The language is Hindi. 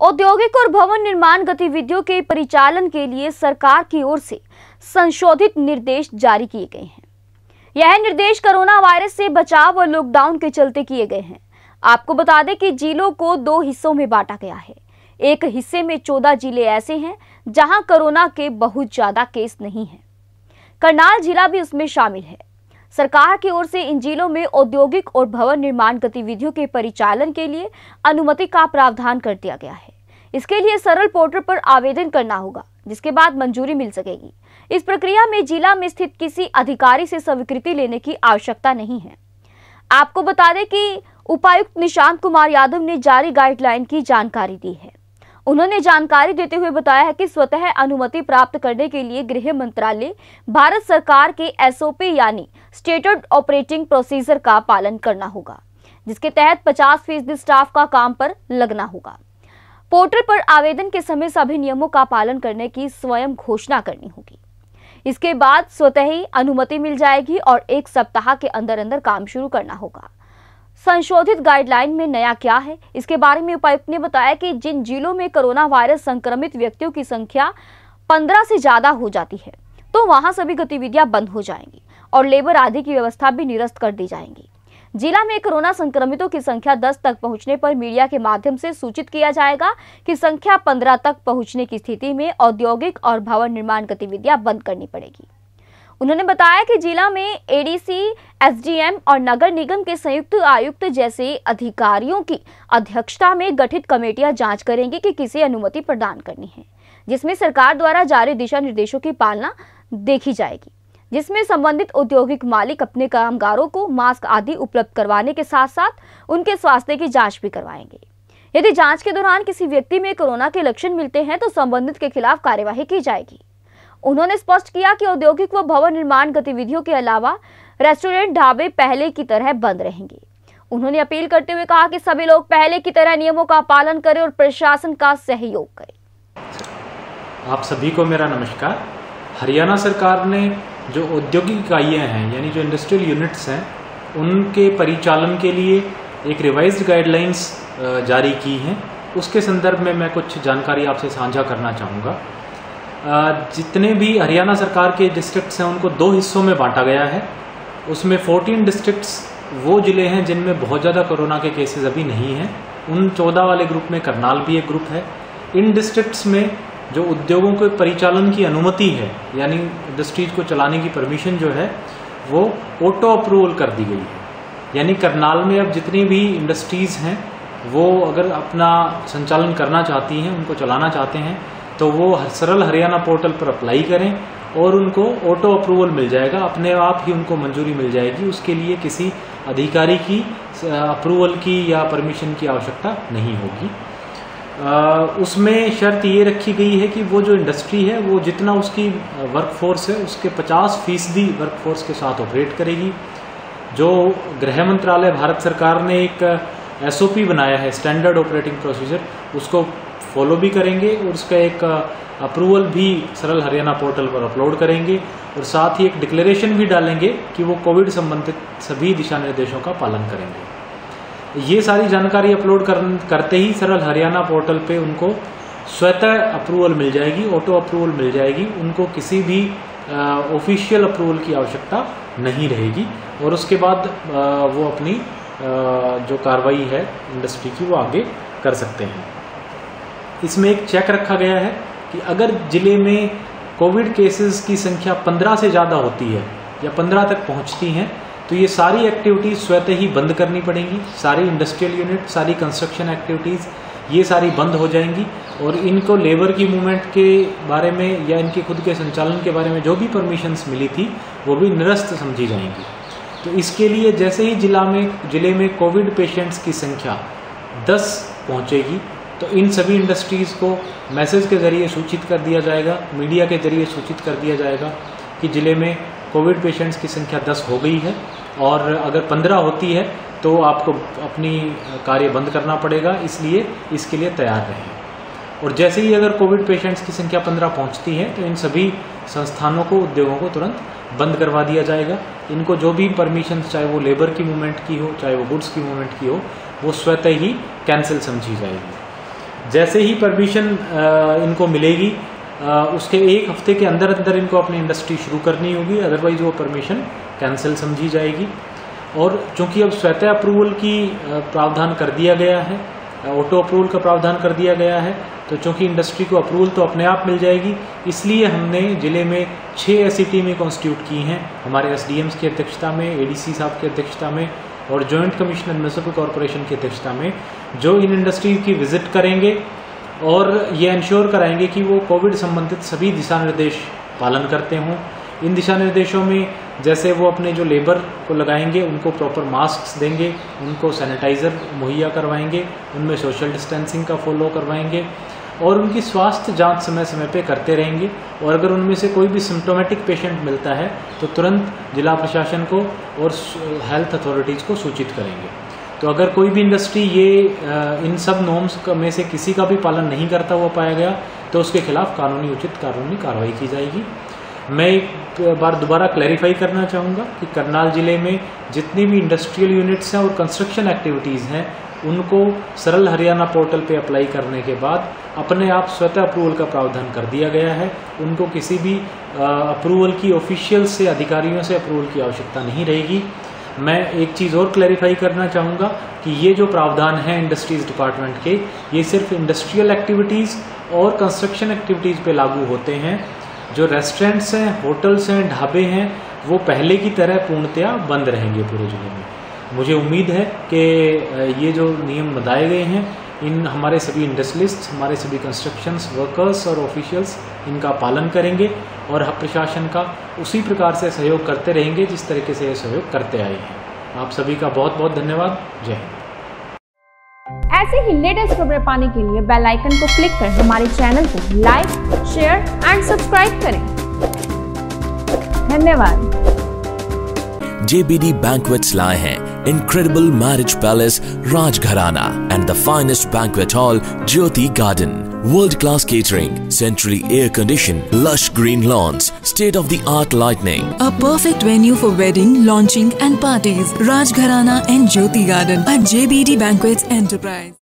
औद्योगिक और भवन निर्माण गतिविधियों के परिचालन के लिए सरकार की ओर से संशोधित निर्देश जारी किए गए हैं। यह निर्देश कोरोना वायरस से बचाव और लॉकडाउन के चलते किए गए हैं। आपको बता दें कि जिलों को 2 हिस्सों में बांटा गया है। एक हिस्से में 14 जिले ऐसे हैं जहां कोरोना के बहुत ज्यादा केस नहीं हैं। करनाल जिला भी उसमें शामिल है। सरकार की ओर से इन जिलों में औद्योगिक और भवन निर्माण गतिविधियों के परिचालन के लिए अनुमति का प्रावधान कर दिया गया है। इसके लिए सरल पोर्टल पर आवेदन करना होगा, जिसके बाद मंजूरी मिल सकेगी। इस प्रक्रिया में जिला में स्थित किसी अधिकारी से स्वीकृति लेने की आवश्यकता नहीं है। आपको बता दें कि उपायुक्त निशांत कुमार यादव ने जारी गाइडलाइन की जानकारी दी है। उन्होंने जानकारी देते हुए बताया है कि स्वतः अनुमति प्राप्त करने के लिए गृह मंत्रालय भारत सरकार के SOP यानी स्टैंडर्ड ऑपरेटिंग प्रोसीजर का पालन करना होगा, जिसके तहत 50% स्टाफ का काम पर लगना होगा। पोर्टल पर आवेदन के समय सभी नियमों का पालन करने की स्वयं घोषणा करनी होगी। इसके बाद स्वतः ही अनुमति मिल जाएगी और 1 सप्ताह के अंदर अंदर काम शुरू करना होगा। संशोधित गाइडलाइन में नया क्या है, इसके बारे में उपायुक्त ने बताया कि जिन जिलों में कोरोना वायरस संक्रमित व्यक्तियों की संख्या 15 से ज्यादा हो जाती है तो वहां सभी गतिविधियां बंद हो जाएंगी और लेबर आदि की व्यवस्था भी निरस्त कर दी जाएंगी। जिला में कोरोना संक्रमितों की संख्या 10 तक पहुंचने पर मीडिया के माध्यम से सूचित किया जाएगा कि संख्या 15 तक पहुंचने की स्थिति में औद्योगिक और भवन निर्माण गतिविधियां बंद करनी पड़ेगी। उन्होंने बताया कि जिला में ADC, SDM और नगर निगम के संयुक्त आयुक्त जैसे अधिकारियों की अध्यक्षता में गठित कमेटियां जांच करेंगी कि किसे अनुमति प्रदान करनी है, जिसमें सरकार द्वारा जारी दिशा निर्देशों की पालना देखी जाएगी, जिसमें संबंधित औद्योगिक मालिक अपने कामगारों को मास्क आदि उपलब्ध करवाने के साथ साथ उनके स्वास्थ्य की जांच भी करवाएंगे। यदि जांच के दौरान किसी व्यक्ति में कोरोना के लक्षण मिलते हैं तो संबंधित के खिलाफ कार्यवाही की जाएगी। उन्होंने स्पष्ट किया कि औद्योगिक व भवन निर्माण गतिविधियों के अलावा रेस्टोरेंट, ढाबे पहले की तरह बंद रहेंगे। उन्होंने अपील करते हुए कहा कि सभी लोग पहले की तरह नियमों का पालन करें और प्रशासन का सहयोग करें। आप सभी को मेरा नमस्कार। हरियाणा सरकार ने जो औद्योगिक इकाइयाँ हैं यानी जो इंडस्ट्रियल यूनिट्स हैं उनके परिचालन के लिए एक रिवाइज्ड गाइडलाइंस जारी की हैं। उसके संदर्भ में मैं कुछ जानकारी आपसे साझा करना चाहूँगा। जितने भी हरियाणा सरकार के डिस्ट्रिक्ट्स हैं उनको 2 हिस्सों में बांटा गया है। उसमें 14 डिस्ट्रिक्ट्स वो जिले हैं जिनमें बहुत ज़्यादा कोरोना के केसेस अभी नहीं हैं। उन 14 वाले ग्रुप में करनाल भी एक ग्रुप है। इन डिस्ट्रिक्ट्स में जो उद्योगों के परिचालन की अनुमति है यानी इंडस्ट्रीज को चलाने की परमिशन जो है वो ऑटो अप्रूवल कर दी गई है। यानी करनाल में अब जितनी भी इंडस्ट्रीज हैं वो अगर अपना संचालन करना चाहती हैं, उनको चलाना चाहते हैं तो वो सरल हरियाणा पोर्टल पर अप्लाई करें और उनको ऑटो अप्रूवल मिल जाएगा। अपने आप ही उनको मंजूरी मिल जाएगी। उसके लिए किसी अधिकारी की अप्रूवल की या परमिशन की आवश्यकता नहीं होगी। उसमें शर्त ये रखी गई है कि वो जो इंडस्ट्री है वो जितना उसकी वर्कफोर्स है उसके 50% वर्कफोर्स के साथ ऑपरेट करेगी। जो गृह मंत्रालय भारत सरकार ने एक SOP बनाया है स्टैंडर्ड ऑपरेटिंग प्रोसीजर, उसको फॉलो भी करेंगे और उसका एक अप्रूवल भी सरल हरियाणा पोर्टल पर अपलोड करेंगे और साथ ही एक डिक्लेरेशन भी डालेंगे कि वो कोविड संबंधित सभी दिशा निर्देशों का पालन करेंगे। ये सारी जानकारी अपलोड करते ही सरल हरियाणा पोर्टल पे उनको स्वतः अप्रूवल मिल जाएगी, ऑटो अप्रूवल मिल जाएगी। उनको किसी भी ऑफिशियल अप्रूवल की आवश्यकता नहीं रहेगी और उसके बाद वो अपनी जो कार्रवाई है इंडस्ट्री की वो आगे कर सकते हैं। इसमें एक चेक रखा गया है कि अगर जिले में कोविड केसेस की संख्या 15 से ज़्यादा होती है या 15 तक पहुंचती हैं तो ये सारी एक्टिविटीज़ स्वतः ही बंद करनी पड़ेंगी। सारी इंडस्ट्रियल यूनिट, सारी कंस्ट्रक्शन एक्टिविटीज़ ये सारी बंद हो जाएंगी और इनको लेबर की मूवमेंट के बारे में या इनके खुद के संचालन के बारे में जो भी परमिशंस मिली थी वो भी निरस्त समझी जाएंगी। तो इसके लिए जैसे ही जिले में कोविड पेशेंट्स की संख्या 10 पहुँचेगी तो इन सभी इंडस्ट्रीज़ को मैसेज के जरिए सूचित कर दिया जाएगा, मीडिया के जरिए सूचित कर दिया जाएगा कि ज़िले में कोविड पेशेंट्स की संख्या 10 हो गई है और अगर 15 होती है तो आपको अपनी कार्य बंद करना पड़ेगा, इसलिए इसके लिए तैयार रहें। और जैसे ही अगर कोविड पेशेंट्स की संख्या 15 पहुंचती है तो इन सभी संस्थानों को, उद्योगों को तुरंत बंद करवा दिया जाएगा। इनको जो भी परमिशन, चाहे वो लेबर की मूवमेंट की हो, चाहे वो गुड्स की मूवमेंट की हो, वो स्वतः ही कैंसिल समझी जाएगी। जैसे ही परमिशन इनको मिलेगी उसके 1 हफ्ते के अंदर अंदर इनको अपनी इंडस्ट्री शुरू करनी होगी, अदरवाइज वो परमिशन कैंसिल समझी जाएगी। और चूंकि अब स्वतः अप्रूवल की प्रावधान कर दिया गया है, ऑटो अप्रूवल का प्रावधान कर दिया गया है, तो चूंकि इंडस्ट्री को अप्रूवल तो अपने आप मिल जाएगी, इसलिए हमने जिले में 6 ऐसी टीमें कॉन्स्टिट्यूट की हैं हमारे एसडीएम्स की अध्यक्षता में, एडीसी साहब की अध्यक्षता में और जॉइंट कमिश्नर म्युनिसिपल कॉरपोरेशन की अध्यक्षता में, जो इन इंडस्ट्रीज की विजिट करेंगे और ये इंश्योर कराएंगे कि वो कोविड संबंधित सभी दिशा निर्देश पालन करते हों। इन दिशा निर्देशों में जैसे वो अपने जो लेबर को लगाएंगे उनको प्रॉपर मास्क देंगे, उनको सैनिटाइज़र मुहैया करवाएंगे, उनमें सोशल डिस्टेंसिंग का फॉलो करवाएंगे और उनकी स्वास्थ्य जांच समय समय पे करते रहेंगे। और अगर उनमें से कोई भी सिम्टोमेटिक पेशेंट मिलता है तो तुरंत जिला प्रशासन को और हेल्थ अथॉरिटीज़ को सूचित करेंगे। तो अगर कोई भी इंडस्ट्री इन सब नॉर्म्स में से किसी का भी पालन नहीं करता हुआ पाया गया तो उसके खिलाफ उचित कानूनी कार्रवाई की जाएगी। मैं एक बार दोबारा क्लैरिफाई करना चाहूँगा कि करनाल जिले में जितनी भी इंडस्ट्रियल यूनिट्स हैं और कंस्ट्रक्शन एक्टिविटीज़ हैं उनको सरल हरियाणा पोर्टल पे अप्लाई करने के बाद अपने आप स्वतः अप्रूवल का प्रावधान कर दिया गया है। उनको किसी भी अप्रूवल की ऑफिशियल से अधिकारियों से अप्रूवल की आवश्यकता नहीं रहेगी। मैं एक चीज़ और क्लैरिफाई करना चाहूँगा कि ये जो प्रावधान है इंडस्ट्रीज़ डिपार्टमेंट के, ये सिर्फ इंडस्ट्रियल एक्टिविटीज़ और कंस्ट्रक्शन एक्टिविटीज़ पे लागू होते हैं। जो रेस्टोरेंट्स हैं, होटल्स हैं, ढाबे हैं, वो पहले की तरह पूर्णतया बंद रहेंगे पूरे जिले में। मुझे उम्मीद है कि ये जो नियम बताए गए हैं इन हमारे सभी इंडस्ट्रियलिस्ट, हमारे सभी कंस्ट्रक्शंस वर्कर्स और ऑफिशियल्स इनका पालन करेंगे और प्रशासन का उसी प्रकार से सहयोग करते रहेंगे जिस तरीके से ये सहयोग करते आए हैं। आप सभी का बहुत बहुत धन्यवाद। जय हिंद। ऐसे ही लेटेस्ट खबरें पाने के लिए बेल आइकन को क्लिक कर हमारे चैनल को लाइक, शेयर एंड सब्सक्राइब करें। धन्यवाद। JBD Banquets लाए हैं incredible marriage palace Rajgharana and the finest banquet hall Jyoti Garden. World-class catering, centrally air-conditioned, lush green lawns, state-of-the-art lighting. A perfect venue for wedding, launching and parties. Rajgharana and Jyoti Garden at JBD Banquets Enterprise.